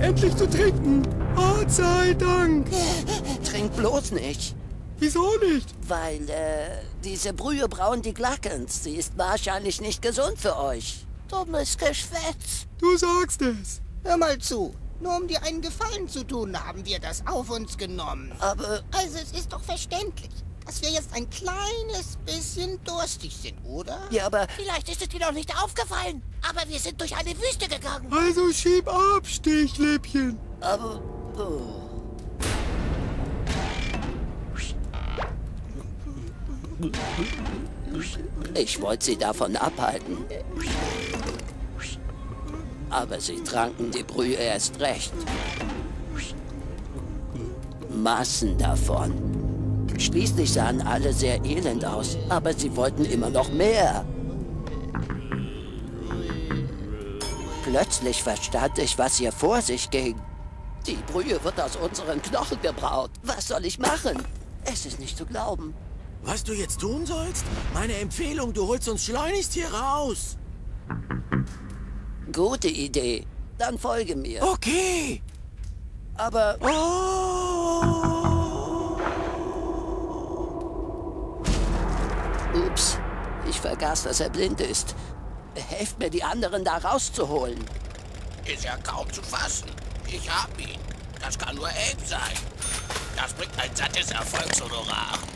endlich zu trinken. Gott sei Dank. Trink bloß nicht. Wieso nicht? Weil, diese Brühe brauen die Glackens. Sie ist wahrscheinlich nicht gesund für euch. Dummes Geschwätz. Du sagst es. Hör mal zu. Nur um dir einen Gefallen zu tun, haben wir das auf uns genommen. Aber... Also es ist doch verständlich, dass wir jetzt ein kleines bisschen durstig sind, oder? Ja, aber... Vielleicht ist es dir noch nicht aufgefallen, aber wir sind durch eine Wüste gegangen. Also schieb ab, Stichläppchen. Aber... Oh. Ich wollte sie davon abhalten. Aber sie tranken die Brühe erst recht. Massen davon. Schließlich sahen alle sehr elend aus, aber sie wollten immer noch mehr. Plötzlich verstand ich, was hier vor sich ging. Die Brühe wird aus unseren Knochen gebraut. Was soll ich machen? Es ist nicht zu glauben. Was du jetzt tun sollst? Meine Empfehlung, du holst uns schleunigst hier raus. Gute Idee. Dann folge mir. Okay. Aber... Oh. Ups. Ich vergaß, dass er blind ist. Helft mir, die anderen da rauszuholen. Ist ja kaum zu fassen. Ich hab ihn. Das kann nur Abe sein. Das bringt ein sattes Erfolgshonorar.